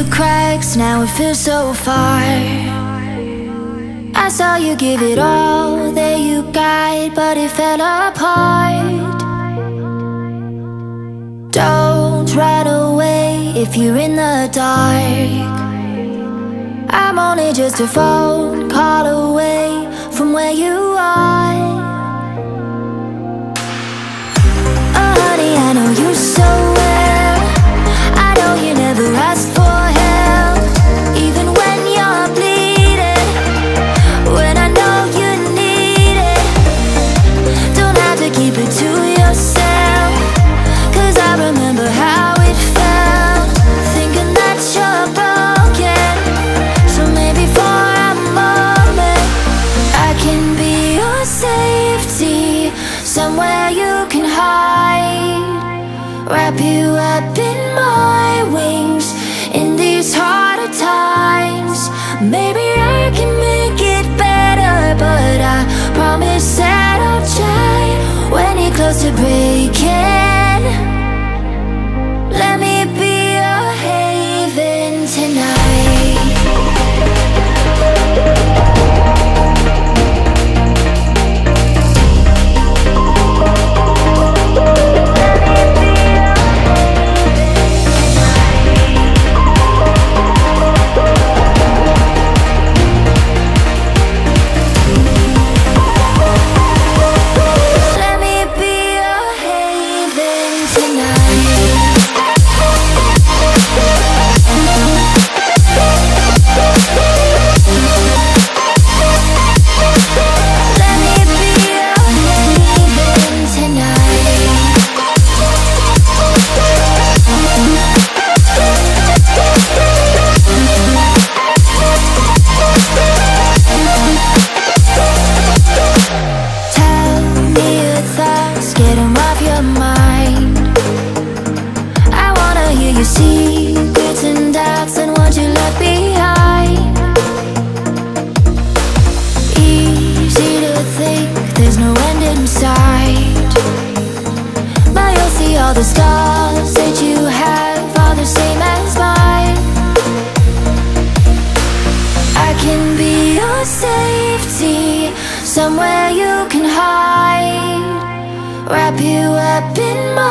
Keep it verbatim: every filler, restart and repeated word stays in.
the cracks, now it feels so far. I saw you give it all that you got, but it fell apart. Don't run away if you're in the dark. I'm only just a phone call away from where you are. Oh honey, I know you so well. I know you never asked for help, even when you're bleeding, when I know you need it. Don't have to keep it to yourself, 'cause I remember how it felt, thinking that you're broken. So maybe for a moment I can be your safety, somewhere you can hide. Wrap you up in my wings in these harder times. Maybe I can make it better, but I promise that I'll try. When you're close to breaking, let me be your haven tonight. All the scars that you have are the same as mine. I can be your safety, somewhere you can hide. Wrap you up in my